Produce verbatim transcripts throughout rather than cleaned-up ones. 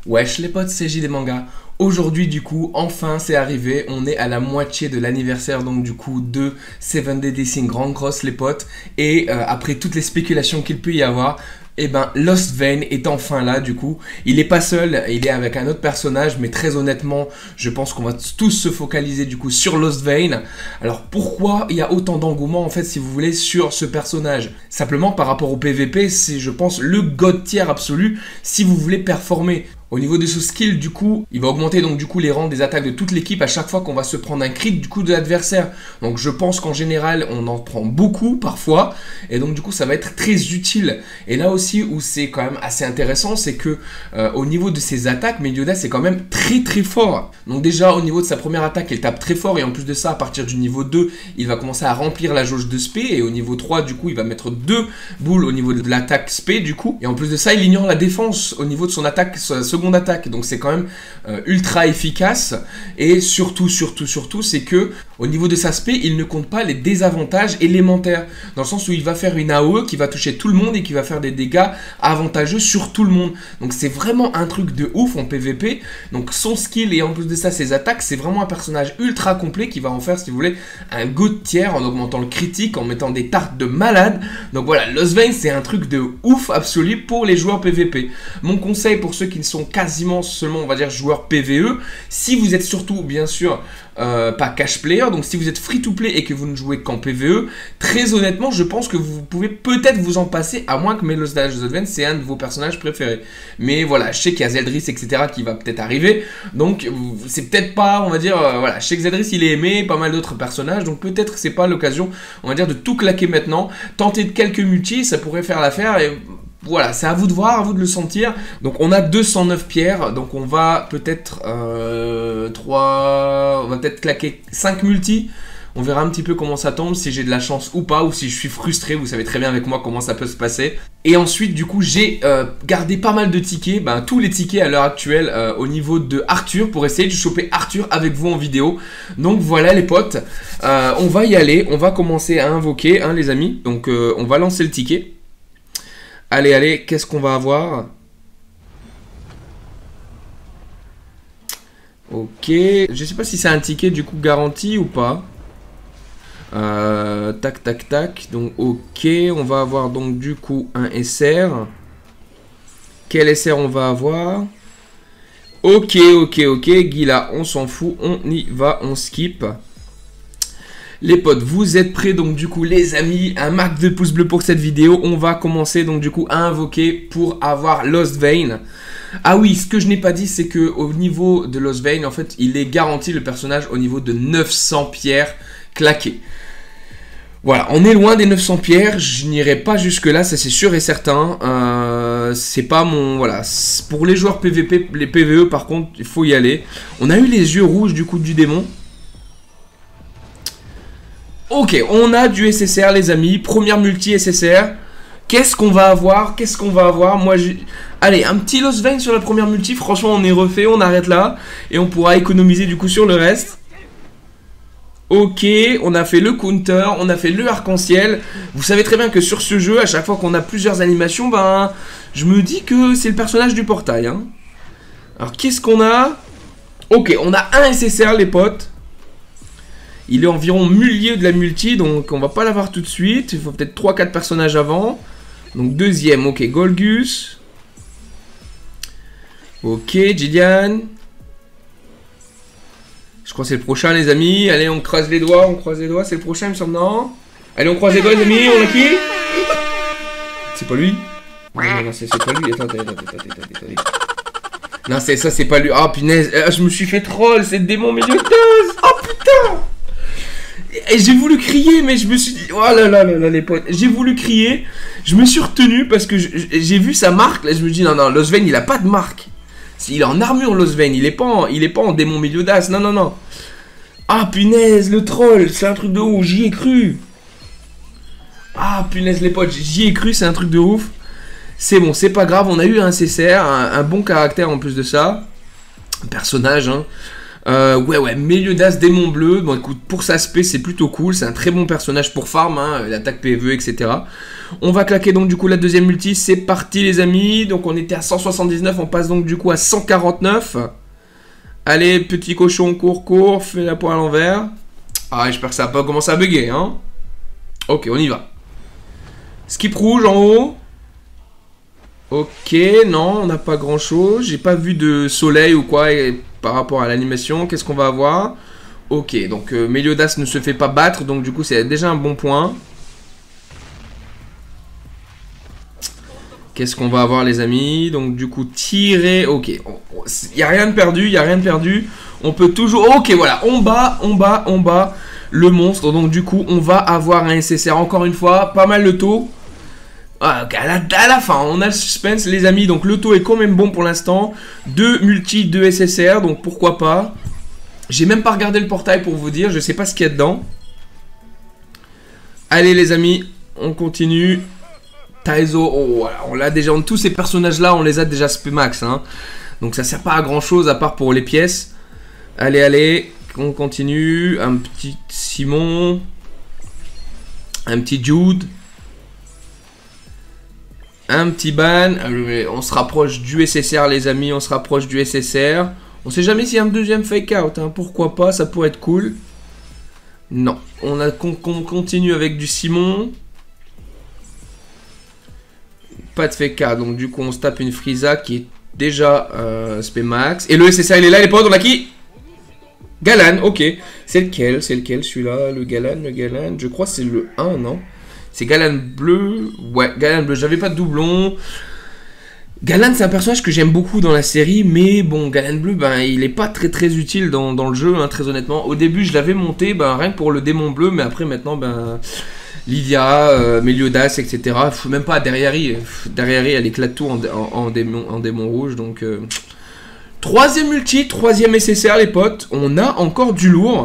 Wesh les potes, c'est J D Manga. Aujourd'hui du coup, enfin c'est arrivé, on est à la moitié de l'anniversaire donc du coup de seven day Dissing Grand Cross les potes. Et euh, après toutes les spéculations qu'il peut y avoir, et eh ben Lost Vein est enfin là du coup. Il est pas seul, il est avec un autre personnage, mais très honnêtement, je pense qu'on va tous se focaliser du coup sur Lost Vein. Alors pourquoi il y a autant d'engouement en fait si vous voulez sur ce personnage? Simplement par rapport au P V P, c'est je pense le god tier absolu si vous voulez performer. Au niveau de ce skill, du coup, il va augmenter donc du coup les rangs des attaques de toute l'équipe à chaque fois qu'on va se prendre un crit du coup de l'adversaire. Donc je pense qu'en général, on en prend beaucoup parfois. Et donc du coup, ça va être très utile. Et là aussi où c'est quand même assez intéressant, c'est que euh, au niveau de ses attaques, Meliodas c'est quand même très très fort. Donc déjà au niveau de sa première attaque, il tape très fort. Et en plus de ça, à partir du niveau deux, il va commencer à remplir la jauge de spé. Et au niveau trois, du coup, il va mettre deux boules au niveau de l'attaque spé du coup. Et en plus de ça, il ignore la défense au niveau de son attaque, sa seconde attaque, donc c'est quand même euh, ultra efficace. Et surtout surtout surtout c'est que au niveau de sa spé, il ne compte pas les désavantages élémentaires, dans le sens où il va faire une A O E qui va toucher tout le monde et qui va faire des dégâts avantageux sur tout le monde. Donc c'est vraiment un truc de ouf en P V P. Donc son skill et en plus de ça ses attaques, c'est vraiment un personnage ultra complet qui va en faire, si vous voulez, un god tier en augmentant le critique, en mettant des tartes de malade. Donc voilà, Lost Vein c'est un truc de ouf absolu pour les joueurs P V P. Mon conseil pour ceux qui ne sont quasiment seulement, on va dire, joueurs P V E, si vous êtes surtout, bien sûr, euh, pas cash player, donc si vous êtes free to play et que vous ne jouez qu'en P V E, très honnêtement, je pense que vous pouvez peut-être vous en passer, à moins que Lost Vein c'est un de vos personnages préférés. Mais voilà, je sais qu'il y a Zeldris, et cetera qui va peut-être arriver, donc c'est peut-être pas, on va dire, euh, voilà, je sais que Zeldris il est aimé, pas mal d'autres personnages, donc peut-être que c'est pas l'occasion, on va dire, de tout claquer maintenant. Tenter de quelques multis, ça pourrait faire l'affaire et... Voilà, c'est à vous de voir, à vous de le sentir. Donc on a deux cent neuf pierres, donc on va peut-être euh, trois, on va peut-être claquer cinq multis. On verra un petit peu comment ça tombe, si j'ai de la chance ou pas, ou si je suis frustré, vous savez très bien avec moi comment ça peut se passer. Et ensuite du coup j'ai euh, gardé pas mal de tickets, ben, tous les tickets à l'heure actuelle euh, au niveau de Arthur, pour essayer de choper Arthur avec vous en vidéo. Donc voilà les potes, euh, on va y aller, on va commencer à invoquer hein, les amis, donc euh, on va lancer le ticket. Allez, allez, qu'est-ce qu'on va avoir? Ok, je sais pas si c'est un ticket du coup garanti ou pas. Euh, tac, tac, tac. Donc, ok, on va avoir donc du coup un S R. Quel S R on va avoir? Ok, ok, ok, Guilla, on s'en fout, on y va, on skip. Les potes, vous êtes prêts? Donc du coup les amis, un max de pouces bleus pour cette vidéo. On va commencer donc du coup à invoquer pour avoir Lost Vein. Ah oui, ce que je n'ai pas dit, c'est que au niveau de Lost Vein, en fait, il est garanti le personnage au niveau de neuf cents pierres claquées. Voilà, on est loin des neuf cents pierres, je n'irai pas jusque là, ça c'est sûr et certain. Euh, c'est pas mon... Voilà, pour les joueurs P V P, les P V E par contre, il faut y aller. On a eu les yeux rouges du coup du démon. Ok, on a du S S R les amis, première multi S S R. Qu'est-ce qu'on va avoir? Qu'est-ce qu'on va avoir? Moi, j'ai... Allez, un petit Lost Vein sur la première multi. Franchement, on est refait, on arrête là. Et on pourra économiser du coup sur le reste. Ok, on a fait le counter, on a fait le arc-en-ciel. Vous savez très bien que sur ce jeu, à chaque fois qu'on a plusieurs animations, ben, je me dis que c'est le personnage du portail. Hein. Alors, qu'est-ce qu'on a? Ok, on a un S S R les potes. Il est environ milieu de la multi, donc on va pas l'avoir tout de suite. Il faut peut-être trois quatre personnages avant. Donc deuxième, ok, Golgus. Ok, Gideon. Je crois que c'est le prochain les amis. Allez, on croise les doigts, on croise les doigts. C'est le prochain, il me semble, non? Allez, on croise les doigts les amis, on a qui? C'est pas lui? Non, non, non, c'est pas lui. Attends, attends, attends, attends, attends, attends. Non, c'est ça, c'est pas lui. Oh punaise, je me suis fait troll, c'est le démon milieu de thèse. Oh putain! Et j'ai voulu crier, mais je me suis dit... Oh là là là là, les potes. J'ai voulu crier. Je me suis retenu parce que j'ai vu sa marque. Là, je me dis, non, non, Lost Vein, il a pas de marque. Il est en armure, Lost Vein. Il est pas en, il est pas en démon Meliodas. Non, non, non. Ah, punaise, le troll. C'est un truc de ouf. J'y ai cru. Ah, punaise, les potes. J'y ai cru. C'est un truc de ouf. C'est bon, c'est pas grave. On a eu un C C R. Un, un bon caractère en plus de ça. Un personnage, hein. Euh, ouais, ouais, Meliodas, démon bleu. Bon, écoute, pour sa spé, c'est plutôt cool. C'est un très bon personnage pour farm, hein, l'attaque P V E, et cetera. On va claquer donc du coup la deuxième multi. C'est parti, les amis. Donc, on était à cent soixante-dix-neuf. On passe donc du coup à cent quarante-neuf. Allez, petit cochon, cours, cours. Fais la poire à l'envers. Ah, j'espère que ça va pas commencer à bugger, hein. Ok, on y va. Skip rouge en haut. Ok, non, on n'a pas grand chose. J'ai pas vu de soleil ou quoi et par rapport à l'animation. Qu'est-ce qu'on va avoir? Ok, donc euh, Meliodas ne se fait pas battre. Donc du coup, c'est déjà un bon point. Qu'est-ce qu'on va avoir, les amis? Donc du coup, tirer. Ok, il n'y a rien de perdu. Il n'y a rien de perdu. On peut toujours... Ok, voilà, on bat, on bat, on bat le monstre. Donc du coup, on va avoir un S S R encore une fois. Pas mal le taux. Ah, à, la, à la fin, on a le suspense, les amis. Donc le taux est quand même bon pour l'instant. deux multi, deux S S R, donc pourquoi pas. J'ai même pas regardé le portail pour vous dire. Je sais pas ce qu'il y a dedans. Allez, les amis, on continue. Taizo, oh, voilà, on l'a déjà. Tous ces personnages-là, on les a déjà spé max. Hein. Donc ça sert pas à grand chose à part pour les pièces. Allez, allez, on continue. Un petit Simon. Un petit Jude. Un petit ban. On se rapproche du S S R, les amis. On se rapproche du S S R. On sait jamais s'il y a un deuxième fake out. Hein. Pourquoi pas, ça pourrait être cool. Non. On, a, on, on continue avec du Simon. Pas de fake out. Donc du coup, on se tape une Frieza qui est déjà euh, spé max. Et le S S R, il est là, les potes. On a qui? Galan, ok. C'est lequel? C'est lequel celui-là? Le Galan, le Galan. Je crois que c'est le un, non? C'est Galan bleu. Ouais, Galan bleu. J'avais pas de doublon. Galan, c'est un personnage que j'aime beaucoup dans la série. Mais bon, Galan bleu, ben, il est pas très très utile dans, dans le jeu, hein, très honnêtement. Au début, je l'avais monté, ben, rien que pour le démon bleu. Mais après, maintenant, ben, Lydia, euh, Meliodas, et cetera. Faut même pas derrière Derrière elle éclate tout en, en, en, démon, en démon rouge. Donc, euh... troisième multi, troisième S S R, les potes. On a encore du lourd.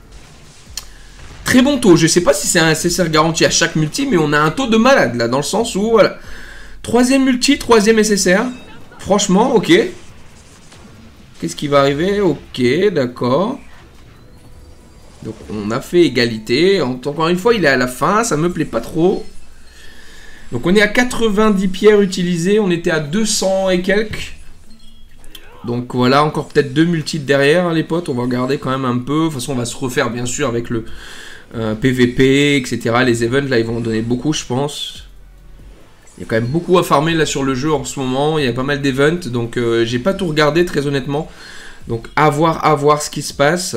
Très bon taux. Je sais pas si c'est un S S R garanti à chaque multi, mais on a un taux de malade là, dans le sens où, voilà. Troisième multi, troisième S S R. Franchement, ok. Qu'est-ce qui va arriver? Ok, d'accord. Donc, on a fait égalité. Encore une fois, il est à la fin. Ça me plaît pas trop. Donc, on est à quatre-vingt-dix pierres utilisées. On était à deux cents et quelques. Donc voilà, encore peut-être deux multis derrière, hein, les potes. On va regarder quand même un peu. De toute façon, on va se refaire, bien sûr, avec le euh, P V P, et cetera. Les events, là, ils vont en donner beaucoup, je pense. Il y a quand même beaucoup à farmer, là, sur le jeu en ce moment. Il y a pas mal d'events. Donc, euh, j'ai pas tout regardé, très honnêtement. Donc, à voir, à voir ce qui se passe.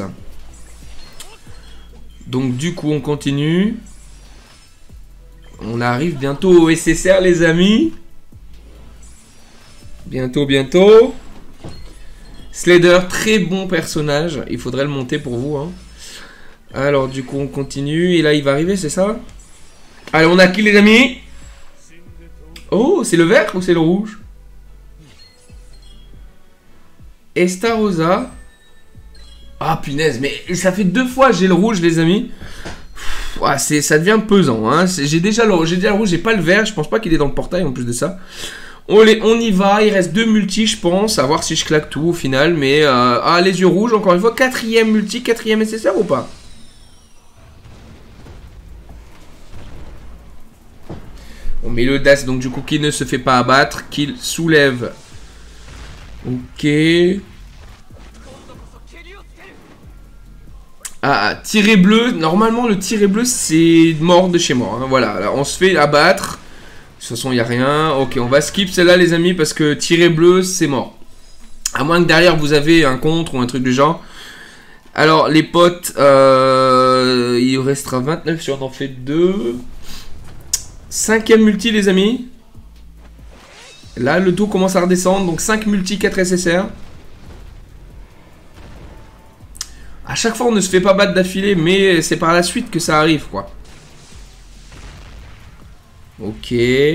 Donc, du coup, on continue. On arrive bientôt au S S R, les amis. Bientôt, bientôt. Slader, très bon personnage. Il faudrait le monter pour vous. Hein. Alors, du coup, on continue. Et là, il va arriver, c'est ça? Allez, on a qui, les amis? Oh, c'est le vert ou c'est le rouge? Estarossa. Ah, punaise, mais ça fait deux fois que j'ai le rouge, les amis. Ouais, ça devient pesant. Hein. J'ai déjà, déjà le rouge, j'ai pas le vert. Je pense pas qu'il est dans le portail en plus de ça. On, les, on y va, il reste deux multis, je pense, à voir si je claque tout au final, mais... Euh, ah, les yeux rouges, encore une fois, quatrième multi, quatrième S S R ou pas? On met le dash, donc du coup, qui ne se fait pas abattre, qu'il soulève. Ok. Ah, tirer bleu, normalement, le tirer bleu, c'est mort de chez moi, hein. Voilà, là, on se fait abattre. De toute façon, il n'y a rien. Ok, on va skip celle-là, les amis, parce que tirer bleu, c'est mort. À moins que derrière, vous avez un contre ou un truc du genre. Alors, les potes, euh, il restera vingt-neuf si on en fait deux. Cinquième multi, les amis. Là, le taux commence à redescendre. Donc, cinq multi, quatre S S R. À chaque fois, on ne se fait pas battre d'affilée, mais c'est par la suite que ça arrive, quoi. Ok.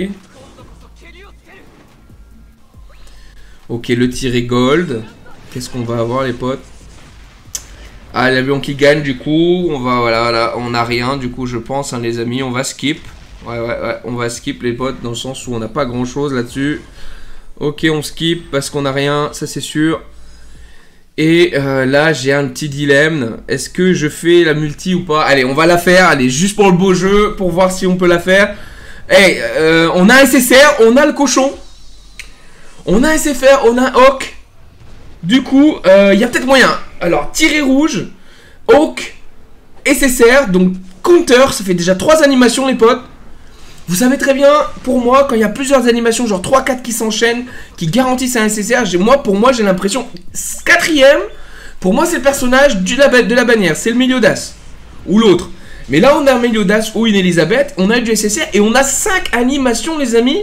Ok, le tiré gold. Qu'est-ce qu'on va avoir, les potes? Ah, l'avion qui gagne, du coup. On va, voilà, voilà. On n'a rien, du coup, je pense, hein, les amis. On va skip. Ouais, ouais, ouais. On va skip, les potes, dans le sens où on n'a pas grand-chose là-dessus. Ok, on skip parce qu'on n'a rien, ça c'est sûr. Et euh, là, j'ai un petit dilemme. Est-ce que je fais la multi ou pas? Allez, on va la faire. Allez, juste pour le beau jeu, pour voir si on peut la faire. Hey, euh, on a un S S R, on a le cochon. On a un S F R, on a un Hawk. Du coup, il euh, y a peut-être moyen. Alors, tirer rouge, Hawk, S S R, donc counter. Ça fait déjà trois animations, les potes. Vous savez très bien, pour moi, quand il y a plusieurs animations, genre trois quatre qui s'enchaînent, qui garantissent un S S R, moi, pour moi, j'ai l'impression... Quatrième, pour moi, c'est le personnage du, de la bannière, c'est le Meliodas. Ou l'autre. Mais là, on a un Meliodas ou une Elisabeth, on a du S S R, et on a cinq animations, les amis.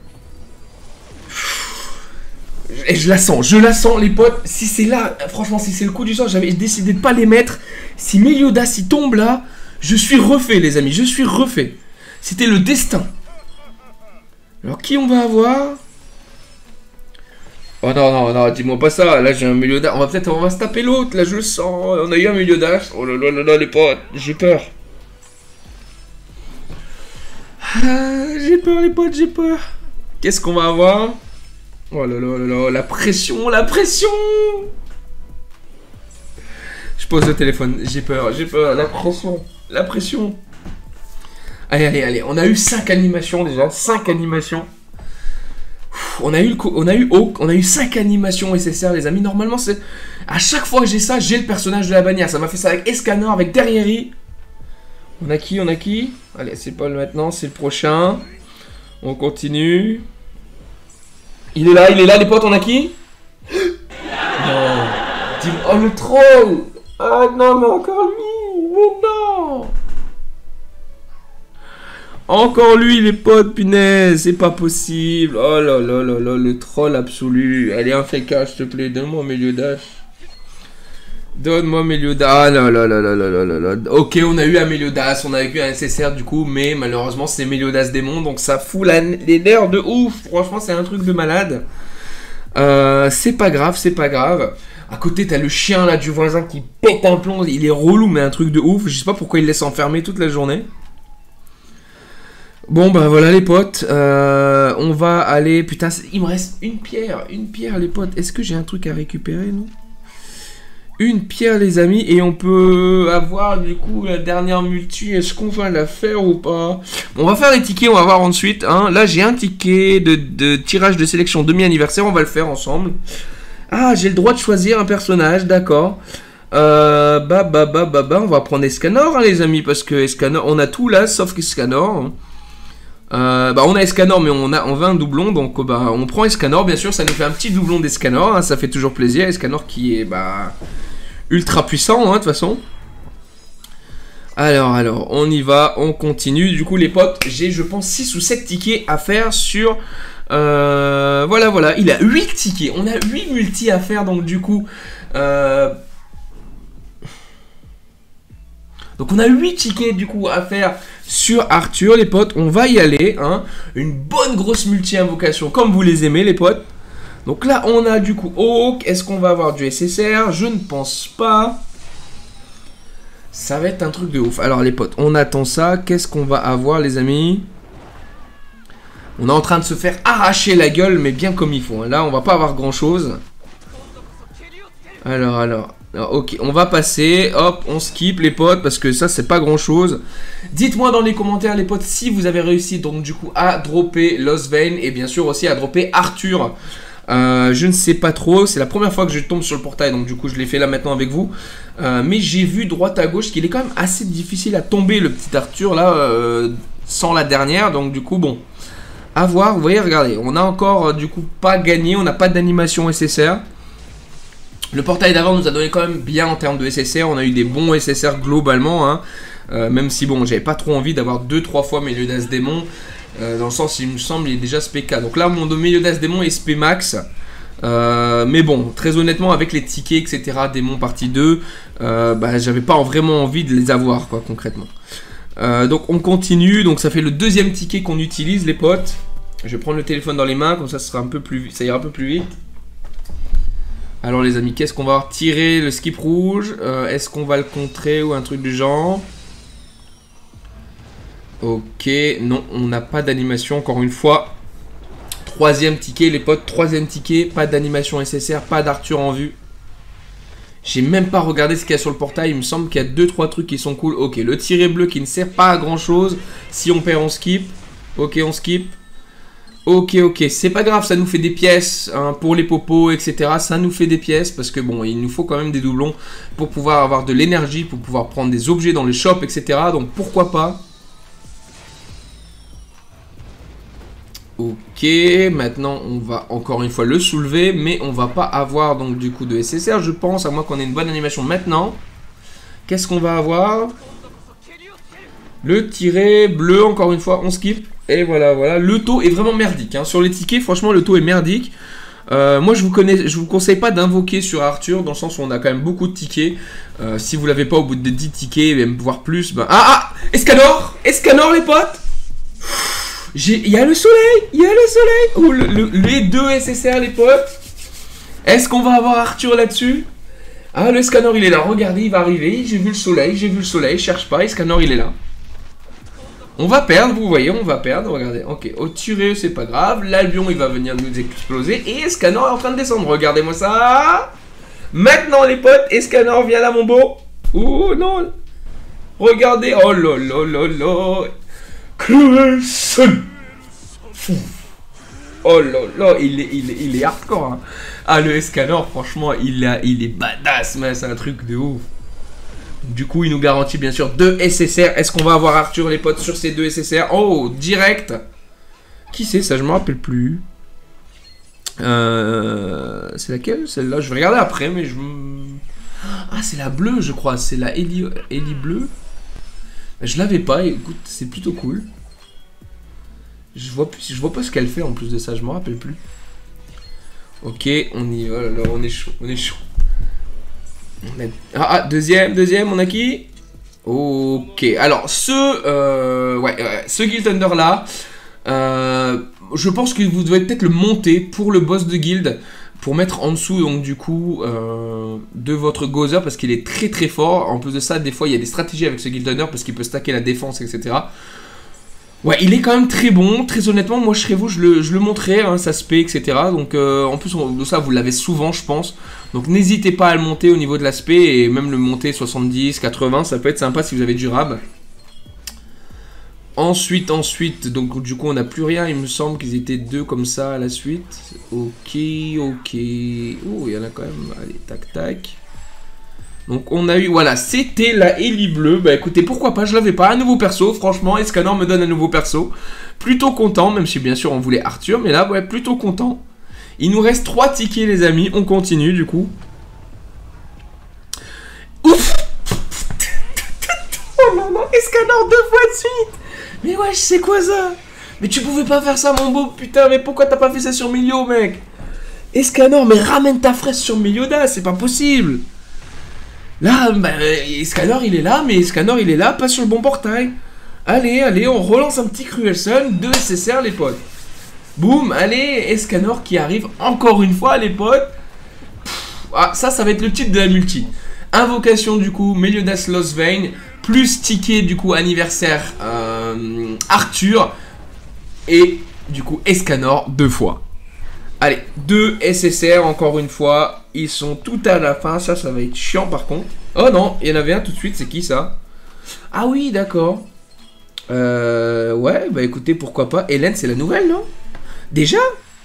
Et je la sens, je la sens, les potes. Si c'est là, franchement, si c'est le coup du sort, j'avais décidé de pas les mettre. Si Meliodas, il tombe là, je suis refait, les amis, je suis refait. C'était le destin. Alors, qui on va avoir? Oh non, non, non, dis-moi pas ça. Là, j'ai un Meliodas. On va peut-être, on va se taper l'autre. Là, je le sens. On a eu un Meliodas. Oh là là là là, les potes. J'ai peur. Ah, j'ai peur, les potes, j'ai peur. Qu'est-ce qu'on va avoir? Oh là là là là, la pression, la pression. Je pose le téléphone. J'ai peur, j'ai peur. La pression, la pression. Allez, allez, allez, on a eu cinq animations déjà, cinq animations. On a eu, le, on a eu Hawk, on a eu cinq animations S S R, les amis. Normalement, c'est à chaque fois que j'ai ça, j'ai le personnage de la bannière. Ça m'a fait ça avec Escanor, avec Derrieri. On a qui, on a qui? Allez, c'est pas le maintenant, c'est le prochain. On continue. Il est là, il est là, les potes, on a qui? Non. Oh, le troll. Ah non, mais encore lui. Mais non. Encore lui, les potes, punaise, c'est pas possible. Oh là là là là, le troll absolu. Allez, un fake, s'il te plaît, donne-moi Meliodas. Donne-moi Meliodas. Ah là là là là là là là là. Ok, on a eu un Meliodas, on a eu un S S R du coup, mais malheureusement, c'est Meliodas démon, donc ça fout la, les nerfs de ouf. Franchement, c'est un truc de malade. Euh, c'est pas grave, c'est pas grave. À côté, t'as le chien là du voisin qui pète un plomb. Il est relou, mais un truc de ouf. Je sais pas pourquoi il laisse enfermer toute la journée. Bon bah voilà les potes, euh, on va aller, putain il me reste une pierre, une pierre les potes, est-ce que j'ai un truc à récupérer non? Une pierre les amis et on peut avoir du coup la dernière multi, est-ce qu'on va la faire ou pas? On va faire les tickets, on va voir ensuite, hein. Là j'ai un ticket de, de tirage de sélection demi-anniversaire, on va le faire ensemble. Ah j'ai le droit de choisir un personnage, d'accord. Euh, bah bah bah bah bah, on va prendre Escanor hein, les amis, parce que Escanor, on a tout là sauf Escanor. Hein. Euh, bah on a Escanor mais on a on veut un doublon donc bah on prend Escanor bien sûr, ça nous fait un petit doublon d'Escanor, hein, ça fait toujours plaisir. Escanor qui est bah ultra puissant hein, de toute façon. Alors alors on y va, on continue. Du coup les potes, j'ai je pense six ou sept tickets à faire sur euh, voilà voilà, il a huit tickets, on a huit multi à faire donc du coup euh, donc on a huit tickets du coup à faire sur Arthur les potes, on va y aller hein. Une bonne grosse multi-invocation comme vous les aimez les potes. Donc là on a du coup Hawk, est-ce qu'on va avoir du S S R? Je ne pense pas. Ça va être un truc de ouf. Alors les potes, on attend ça, qu'est-ce qu'on va avoir les amis? On est en train de se faire arracher la gueule mais bien comme il faut hein. Là on va pas avoir grand chose. Alors alors Alors, ok, on va passer, hop, on skip les potes parce que ça c'est pas grand chose. Dites-moi dans les commentaires les potes si vous avez réussi donc du coup à dropper Lost Vein et bien sûr aussi à dropper Arthur. Euh, je ne sais pas trop, c'est la première fois que je tombe sur le portail donc du coup je l'ai fait là maintenant avec vous. Euh, mais j'ai vu droite à gauche qu'il est quand même assez difficile à tomber le petit Arthur là euh, sans la dernière donc du coup bon. À voir, vous voyez regardez, on a encore euh, du coup pas gagné, on n'a pas d'animation S S R. Le portail d'avant nous a donné quand même bien en termes de S S R, on a eu des bons S S R globalement, hein. euh, même si bon, j'avais pas trop envie d'avoir deux trois fois Meliodas Démon, euh, dans le sens il me semble il est déjà S P K. Donc là mon Meliodas Démon est S P Max, euh, mais bon, très honnêtement avec les tickets et cetera, Démon partie deux, euh, bah, j'avais pas vraiment envie de les avoir quoi concrètement. Euh, donc on continue, donc ça fait le deuxième ticket qu'on utilise les potes. Je vais prendre le téléphone dans les mains, comme ça, ça sera un peu plus, ça ira un peu plus vite. Alors les amis, qu'est-ce qu'on va avoir? Tirer le skip rouge, euh, est-ce qu'on va le contrer ou un truc du genre? Ok, non, on n'a pas d'animation encore une fois. Troisième ticket les potes, troisième ticket, pas d'animation S S R, pas d'Arthur en vue. J'ai même pas regardé ce qu'il y a sur le portail. Il me semble qu'il y a deux trois trucs qui sont cool. Ok, le tiret bleu qui ne sert pas à grand chose. Si on perd, on skip. Ok, on skip. Ok, ok, c'est pas grave, ça nous fait des pièces hein, pour les popos, et cetera. Ça nous fait des pièces parce que bon, il nous faut quand même des doublons pour pouvoir avoir de l'énergie, pour pouvoir prendre des objets dans les shops, et cetera. Donc pourquoi pas. Ok, maintenant on va encore une fois le soulever, mais on va pas avoir donc du coup de S S R, je pense, à moins qu'on ait une bonne animation maintenant. Qu'est-ce qu'on va avoir? Le tiret bleu, encore une fois, on skip. Et voilà, voilà. Le taux est vraiment merdique. Hein. Sur les tickets, franchement, le taux est merdique. Euh, moi, je vous connais, je vous conseille pas d'invoquer sur Arthur, dans le sens où on a quand même beaucoup de tickets. Euh, si vous l'avez pas au bout de dix tickets, même voire plus, ben... Ah, ah Escanor Escanor, les potes. Il y a le soleil Il y a le soleil oh, le, le, les deux S S R, les potes. Est-ce qu'on va avoir Arthur là-dessus? Ah, le Escanor, il est là. Regardez, il va arriver. J'ai vu le soleil, j'ai vu le soleil. Cherche pas, Escanor, il est là. On va perdre, vous voyez, on va perdre, regardez, ok, au tiré, c'est pas grave, l'Albion, il va venir nous exploser, et Escanor est en train de descendre, regardez-moi ça. Maintenant, les potes, Escanor, viens là, mon beau. Oh, non. Regardez, oh là là là là. Cruel Sun. Oh là là, il est, il est, il est hardcore, hein. Ah, le Escanor, franchement, il, a, il est badass, mais c'est un truc de ouf. Du coup, il nous garantit bien sûr deux S S R. Est-ce qu'on va avoir Arthur, les potes, sur ces deux S S R? Oh, direct. Qui c'est ça? Je me rappelle plus. Euh, c'est laquelle? Celle-là, je vais regarder après, mais je... Ah, c'est la bleue, je crois. C'est la Ellie, Ellie bleue. Je l'avais pas, écoute, c'est plutôt cool. Je vois, je vois pas ce qu'elle fait en plus de ça, je me rappelle plus. Ok, on y va, alors on est chaud, on est chaud. Ah, ah, deuxième, deuxième, on a qui? Ok, alors ce, euh, ouais, ouais, ce Guild Thunder là, euh, je pense que vous devez peut-être le monter pour le boss de guild, pour mettre en dessous donc du coup euh, de votre Gozer parce qu'il est très très fort. En plus de ça, des fois il y a des stratégies avec ce Guild Thunder parce qu'il peut stacker la défense, et cetera. Ouais, il est quand même très bon, très honnêtement, moi je serais vous, je le, je le montrais, hein, ça se paie, et cetera. Donc euh, en plus de ça, vous l'avez souvent, je pense. Donc n'hésitez pas à le monter au niveau de l'aspect, et même le monter soixante-dix, quatre-vingts, ça peut être sympa si vous avez du rab. Ensuite, ensuite, donc du coup on n'a plus rien, il me semble qu'ils étaient deux comme ça à la suite. Ok, ok, oh il y en a quand même, allez, tac, tac. Donc on a eu, voilà, c'était la Ellie bleue. Bah écoutez, pourquoi pas, je l'avais pas, un nouveau perso, franchement, Escanor me donne un nouveau perso. Plutôt content, même si bien sûr on voulait Arthur, mais là, ouais, plutôt content. Il nous reste trois tickets les amis, on continue du coup. Ouf. Oh non, non, Escanor deux fois de suite. Mais ouais, c'est quoi ça? Mais tu pouvais pas faire ça mon beau, putain, mais pourquoi t'as pas fait ça sur Milio, mec? Escanor, mais ramène ta fraise sur Milioda, c'est pas possible. Là, bah, Escanor il est là, mais Escanor il est là, pas sur le bon portail. Allez, allez, on relance un petit Cruel Sun, deux S S R les potes. Boum, allez, Escanor qui arrive encore une fois les potes. Pff, ah, ça, ça va être le titre de la multi. Invocation du coup, Meliodas Lost Vein, plus ticket du coup anniversaire euh, Arthur. Et du coup Escanor deux fois. Allez, deux S S R encore une fois. Ils sont tout à la fin. Ça, ça va être chiant par contre. Oh non, il y en avait un tout de suite. C'est qui ça? Ah oui, d'accord. Euh, ouais, bah écoutez, pourquoi pas. Hélène, c'est la nouvelle, non? Déjà?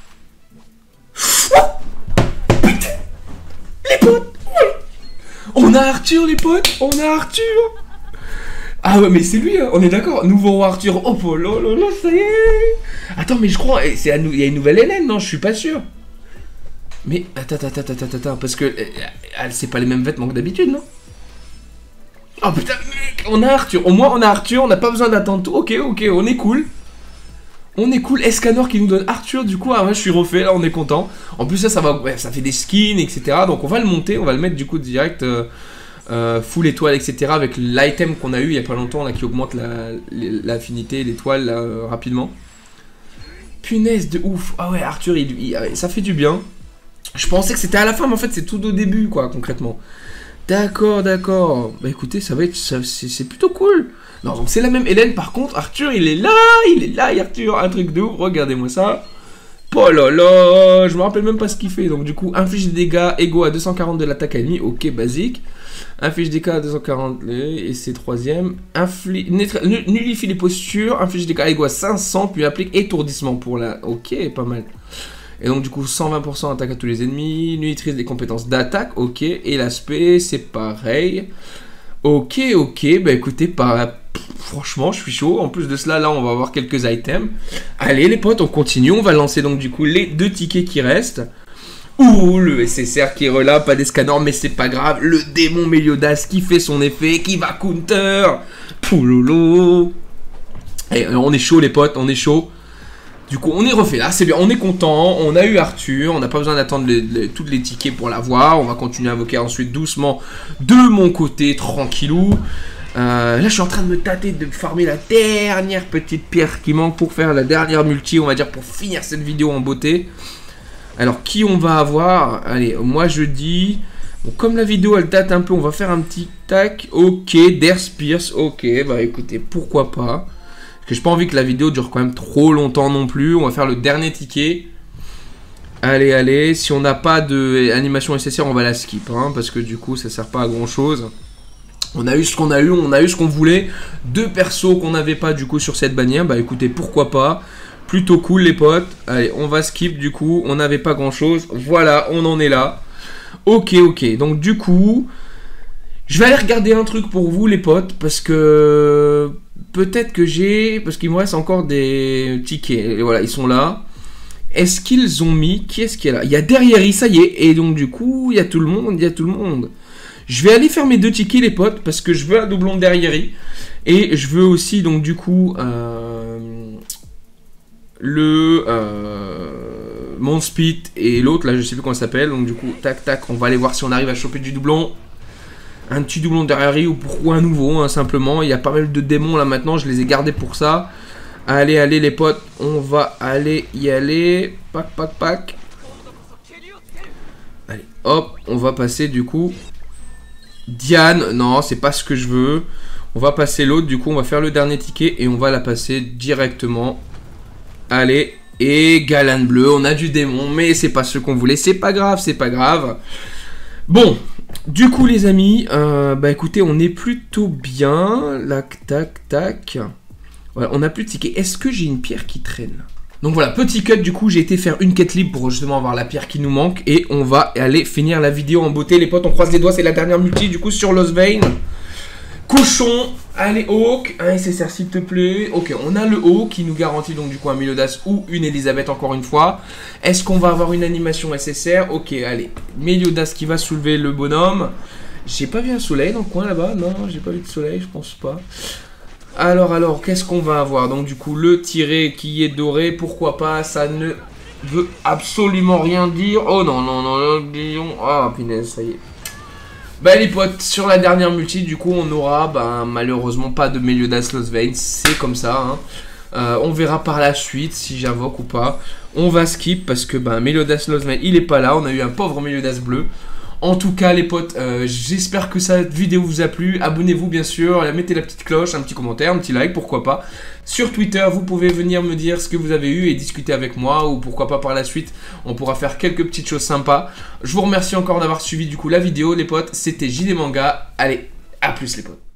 Oh putain, les potes. Ouais. On a Arthur, les potes. On a Arthur. Ah ouais, mais c'est lui, hein. On est d'accord. Nouveau roi Arthur. Oh, oh là là là, ça y est. Attends, mais je crois, il y a une nouvelle Hélène, non? Je suis pas sûr. Mais attends, attends, attends, attends, attends, parce que c'est pas les mêmes vêtements que d'habitude, non? Oh putain, mec, on a Arthur. Au moins, on a Arthur, on n'a pas besoin d'attendre tout. Ok, ok, on est cool. On est cool. Escanor qui nous donne Arthur, du coup, ah ouais, je suis refait, là, on est content. En plus, ça, ça va, ouais, ça fait des skins, et cetera. Donc, on va le monter, on va le mettre, du coup, direct. Euh, Euh, full étoile, et cetera. Avec l'item qu'on a eu il y a pas longtemps là, qui augmente l'affinité, la, l'étoile euh, rapidement. Punaise de ouf. Ah ouais, Arthur, il, il, ça fait du bien. Je pensais que c'était à la fin, mais en fait c'est tout au début quoi, concrètement. D'accord, d'accord. Bah écoutez, ça va être, c'est plutôt cool. Non, donc c'est la même Hélène. Par contre, Arthur, il est là, il est là, Arthur, un truc de ouf. Regardez-moi ça. Oh là là, je me rappelle même pas ce qu'il fait. Donc du coup, inflige des dégâts égaux à deux cent quarante de l'attaque ennemie. Ok, basique. Inflige des dégâts à deux cent quarante et c'est troisième. Inflige, nullifie les postures. Inflige des dégâts égaux à cinq cents, puis applique étourdissement pour la... Ok, pas mal. Et donc du coup, cent vingt pour cent attaque à tous les ennemis. Nullitrise des compétences d'attaque. Ok, et l'aspect, c'est pareil. Ok, ok, bah écoutez, pas... franchement, je suis chaud. En plus de cela, là, on va avoir quelques items. Allez, les potes, on continue. On va lancer donc du coup les deux tickets qui restent. Ouh, le S S R qui est là, pas d'escanor, mais c'est pas grave. Le démon Meliodas qui fait son effet, qui va counter. Pouloulou. Et on est chaud, les potes, on est chaud. Du coup, on est refait là, c'est bien, on est content. On a eu Arthur, on n'a pas besoin d'attendre les, les, tous les tickets pour l'avoir. On va continuer à invoquer ensuite doucement de mon côté, tranquillou. Euh, là, je suis en train de me tâter de farmer la dernière petite pierre qui manque pour faire la dernière multi, on va dire, pour finir cette vidéo en beauté. Alors, qui on va avoir? Allez, moi je dis... Bon, comme la vidéo, elle date un peu, on va faire un petit tac. Ok, Der Spears, ok, bah écoutez, pourquoi pas. Parce que j'ai pas envie que la vidéo dure quand même trop longtemps non plus. On va faire le dernier ticket. Allez, allez, si on n'a pas d'animation S S R, on va la skip, hein, parce que du coup, ça sert pas à grand-chose. On a eu ce qu'on a eu, on a eu ce qu'on voulait. Deux persos qu'on n'avait pas du coup sur cette bannière. Bah écoutez, pourquoi pas. Plutôt cool les potes. Allez, on va skip du coup. On n'avait pas grand chose. Voilà, on en est là. Ok, ok. Donc du coup, je vais aller regarder un truc pour vous les potes. Parce que peut-être que j'ai... Parce qu'il me reste encore des tickets. Et voilà, ils sont là. Est-ce qu'ils ont mis... Qui est-ce qui est là? Il y a derrière, ça y est. Et donc du coup, il y a tout le monde. Il y a tout le monde. Je vais aller faire mes deux tickets les potes parce que je veux un doublon derrière et je veux aussi donc du coup euh, le euh, mon speed et l'autre là je sais plus comment ça s'appelle, donc du coup tac tac on va aller voir si on arrive à choper du doublon, un petit doublon derrière ou pourquoi un nouveau hein, simplement. Il y a pas mal de démons là maintenant, je les ai gardés pour ça. Allez allez les potes, on va aller y aller, pac pac pac. Allez hop, on va passer du coup Diane, non, c'est pas ce que je veux. On va passer l'autre, du coup, on va faire le dernier ticket et on va la passer directement. Allez, et Galan bleu, on a du démon, mais c'est pas ce qu'on voulait. C'est pas grave, c'est pas grave. Bon, du coup, les amis, euh, bah écoutez, on est plutôt bien. Lac, tac, tac. Voilà, on a plus de tickets. Est-ce que j'ai une pierre qui traîne? Donc voilà, petit cut, du coup j'ai été faire une quête libre pour justement avoir la pierre qui nous manque. Et on va aller finir la vidéo en beauté. Les potes, on croise les doigts, c'est la dernière multi du coup sur Lostvayne. Cochon, allez Hawk, un S S R s'il te plaît. Ok, on a le Hawk qui nous garantit donc du coup un Meliodas ou une Elisabeth encore une fois. Est-ce qu'on va avoir une animation S S R? Ok, allez, Meliodas qui va soulever le bonhomme. J'ai pas vu un soleil dans le coin là-bas, non, j'ai pas vu de soleil, je pense pas. Alors, alors, qu'est-ce qu'on va avoir? Donc, du coup, le tiré qui est doré, pourquoi pas? Ça ne veut absolument rien dire. Oh non, non, non, non, ah, punaise, ça y est. Bah, les potes, sur la dernière multi, du coup, on aura, bah, malheureusement, pas de Meliodas Lostvayne. C'est comme ça, hein. Euh, on verra par la suite si j'invoque ou pas. On va skip parce que, bah, Meliodas Lostvayne, il est pas là. On a eu un pauvre Meliodas bleu. En tout cas les potes, euh, j'espère que cette vidéo vous a plu. Abonnez-vous bien sûr, mettez la petite cloche, un petit commentaire, un petit like, pourquoi pas. Sur Twitter, vous pouvez venir me dire ce que vous avez eu et discuter avec moi. Ou pourquoi pas par la suite, on pourra faire quelques petites choses sympas. Je vous remercie encore d'avoir suivi du coup la vidéo les potes. C'était JDManga. Allez, à plus les potes.